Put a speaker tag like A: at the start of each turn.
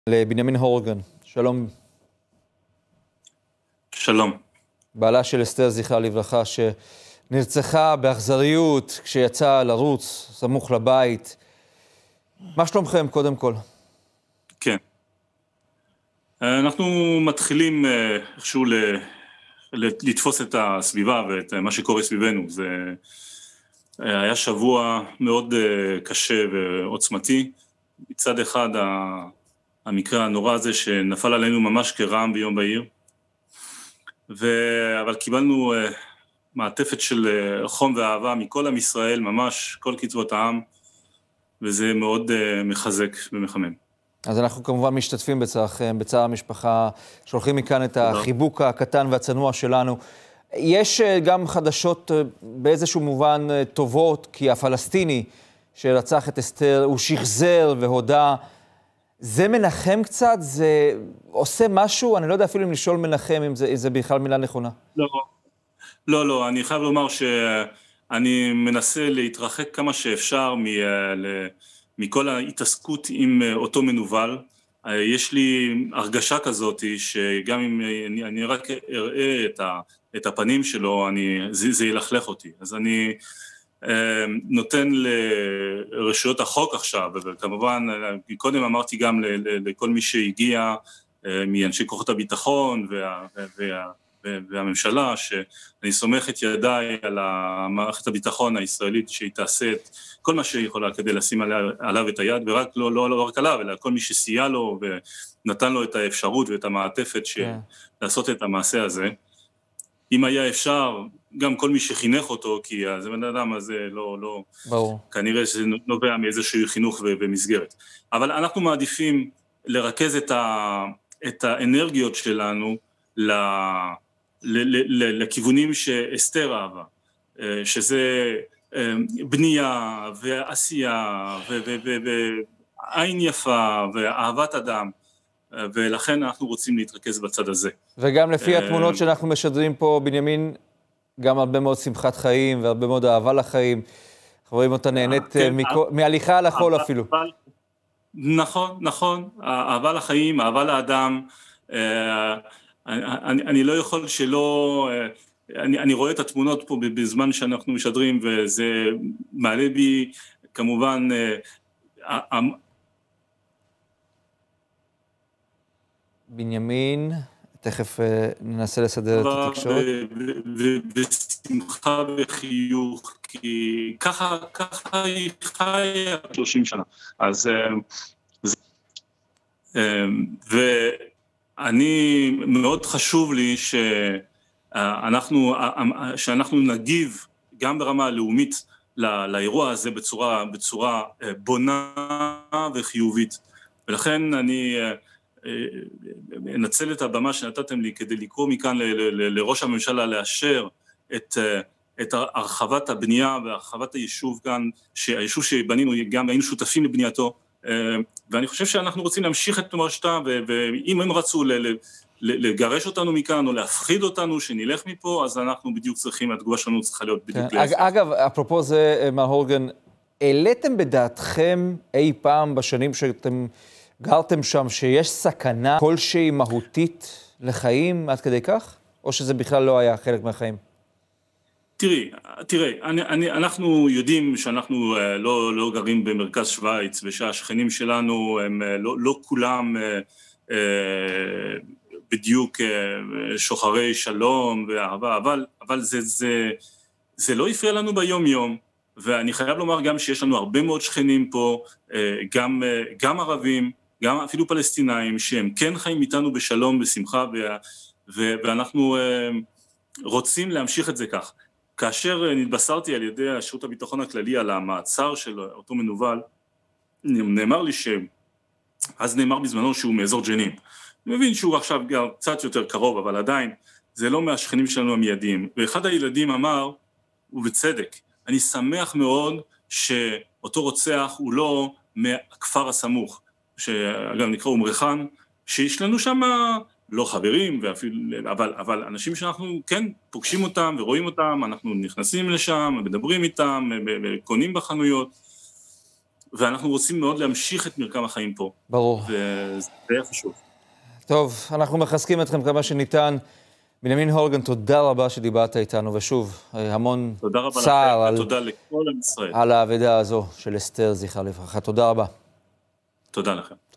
A: לבנימין הורגן. שלום.
B: שלום.
A: בעלה של אסתר זכרה לברכה, שנרצחה באכזריות כשיצאה לרוץ סמוך לבית. מה שלומכם קודם כל?
B: כן. אנחנו מתחילים איכשהו לתפוס את הסביבה ואת מה שקורה סביבנו. זה היה שבוע מאוד קשה ועוצמתי. מצד אחד המקרה הנורא הזה שנפל עלינו ממש כרעם ביום בהיר, אבל קיבלנו מעטפת של חום ואהבה מכל עם ישראל, ממש כל קצוות העם, וזה מאוד מחזק ומחמם.
A: אז אנחנו כמובן משתתפים בצערכם, בצער המשפחה, שולחים מכאן את החיבוק הקטן והצנוע שלנו. יש גם חדשות באיזשהו מובן טובות, כי הפלסטיני שרצח את אסתר הוא שחזר והודה. זה מנחם קצת? זה עושה משהו? אני לא יודע אפילו אם לשאול מנחם, אם זה בכלל מילה נכונה.
B: לא, אני חייב לומר שאני מנסה להתרחק כמה שאפשר מכל ההתעסקות עם אותו מנוול. יש לי הרגשה כזאת שגם אם אני רק אראה את הפנים שלו, זה ילכלך אותי. אז אני נותן לרשויות החוק עכשיו, וכמובן קודם אמרתי גם לכל מי שהגיע מאנשי כוחות הביטחון והממשלה, שאני סומך את ידיי על מערכת הביטחון הישראלית שהיא תעשה את כל מה שהיא יכולה כדי לשים עליו את היד, ורק לא רק עליו, אלא כל מי שסייע לו ונתן לו את האפשרות ואת המעטפת לעשות את המעשה הזה. אם היה אפשר, גם כל מי שחינך אותו, כי זה בן אדם הזה לא
A: ברור. כנראה
B: שזה נובע מאיזשהו חינוך ומסגרת. אבל אנחנו מעדיפים לרכז את האנרגיות שלנו לכיוונים שאסתר אהבה, שזה בנייה ועשייה ועין יפה ואהבת אדם, ולכן אנחנו רוצים להתרכז בצד הזה.
A: וגם לפי התמונות שאנחנו משדרים פה, בנימין, גם הרבה מאוד שמחת חיים והרבה מאוד אהבה לחיים. רואים אותה נהנית מהליכה על החול אפילו.
B: נכון, אהבה לחיים, אהבה לאדם. אני לא יכול שלא, אני רואה את התמונות פה בזמן שאנחנו משדרים, וזה מעלה בי כמובן
A: בנימין, תכף ננסה לסדר את התקשורת.
B: ובשמחה וחיוך, כי ככה היא חיה 30 שנה. אז ואני מאוד חשוב לי שאנחנו נגיב גם ברמה הלאומית לאירוע הזה בצורה בונה וחיובית. הרחבת אני אנצל את הבמה שנתתם לי כדי לקרוא מכאן לראש הממשלה לאשר את הרחבת הבנייה והרחבת היישוב כאן, שהיישוב שבנינו גם היינו שותפים לבנייתו, ואני חושב שאנחנו רוצים להמשיך את מורשתה, ואם הם רצו לגרש אותנו מכאן או להפחיד אותנו שנלך מפה, אז אנחנו בדיוק צריכים, התגובה שלנו צריכה להיות בדיוק להפך.
A: אגב, אפרופו זה, מר הורגן, העליתם בדעתכם אי פעם בשנים שאתם גרתם שם שיש סכנה כלשהי מהותית לחיים עד כדי כך? או שזה בכלל לא היה חלק מהחיים?
B: תראה, אנחנו יודעים שאנחנו לא גרים במרכז שוויץ, ושהשכנים שלנו הם לא כולם בדיוק שוחרי שלום ואהבה, אבל זה לא יפריע לנו ביום יום, ואני חייב לומר גם שיש לנו הרבה מאוד שכנים פה, גם ערבים, גם אפילו פלסטינאים, שהם כן חיים איתנו בשלום, בשמחה, ואנחנו רוצים להמשיך את זה כך. כאשר נתבשרתי על ידי השירות הביטחון הכללי על המעצר של אותו מנוול, נאמר לי אז נאמר בזמנו שהוא מאזור ג'נין. אני מבין שהוא עכשיו קצת יותר קרוב, אבל עדיין זה לא מהשכנים שלנו המיידיים. ואחד הילדים אמר, ובצדק, אני שמח מאוד שאותו רוצח הוא לא מהכפר הסמוך, שאגב נקרא אומרחן, שיש לנו שם לא חברים, אבל אנשים שאנחנו כן פוגשים אותם ורואים אותם, אנחנו נכנסים לשם, מדברים איתם, קונים בחנויות, ואנחנו רוצים מאוד להמשיך את מרקם החיים פה.
A: ברור.
B: וזה חשוב.
A: טוב, אנחנו מחזקים אתכם כמה שניתן. בנימין הורגן, תודה רבה שדיברת איתנו, ושוב, המון צער
B: ותודה לכל עם ישראל.
A: על האבדה הזו של אסתר, זכרה לברכה. תודה רבה.
B: תודה לכם.